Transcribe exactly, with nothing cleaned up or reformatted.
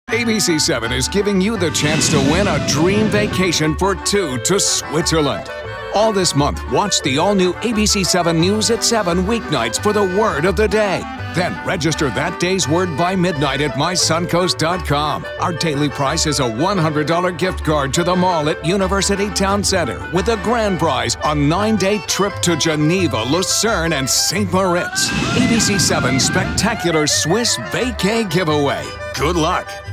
A B C seven is giving you the chance to win a dream vacation for two to Switzerland. All this month, watch the all-new A B C seven News at seven weeknights for the word of the day. Then register that day's word by midnight at my suncoast dot com. Our daily prize is a one hundred dollars gift card to the mall at University Town Center with a grand prize, a nine-day trip to Geneva, Lucerne, and Saint Moritz. A B C seven Spectacular Swiss Vacay Giveaway. Good luck.